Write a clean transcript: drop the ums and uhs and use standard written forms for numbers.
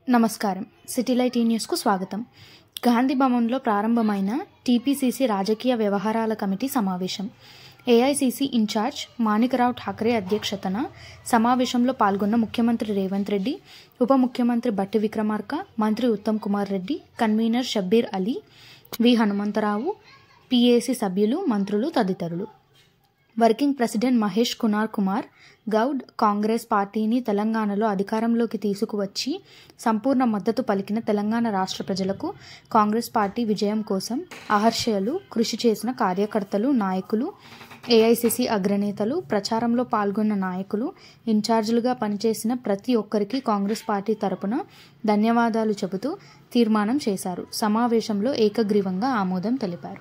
నమస్కారం. సిటీలైట్ న్యూస్కు స్వాగతం. గాంధీ భవన్లో ప్రారంభమైన టీపీసీసీ రాజకీయ వ్యవహారాల కమిటీ సమావేశం. ఏఐసీసీ ఇన్ఛార్జ్ మాణిక్రావు ఠాకరే అధ్యక్షతన సమావేశంలో పాల్గొన్న ముఖ్యమంత్రి రేవంత్ రెడ్డి, ఉప ముఖ్యమంత్రి భట్టి విక్రమార్క, మంత్రి Uttam Kumar Reddy, convener Shabbir Ali, V Hanumantharao, PAC సభ్యులు, మంత్రులు తదితరులు. వర్కింగ్ ప్రెసిడెంట్ మహేష్ కుమార్ గౌడ్ కాంగ్రెస్ పార్టీని తెలంగాణలో అధికారంలోకి తీసుకువచ్చి సంపూర్ణ మద్దతు పలికిన తెలంగాణ రాష్ట్ర ప్రజలకు, కాంగ్రెస్ పార్టీ విజయం కోసం అహర్నిశలు కృషి చేసిన కార్యకర్తలు, నాయకులు, ఏఐసీసీ అగ్రనేతలు, ప్రచారంలో పాల్గొన్న నాయకులు, ఇన్ఛార్జీలుగా పనిచేసిన ప్రతి ఒక్కరికి కాంగ్రెస్ పార్టీ తరపున ధన్యవాదాలు చెబుతూ తీర్మానం చేశారు. సమావేశంలో ఏకగ్రీవంగా ఆమోదం తెలిపారు.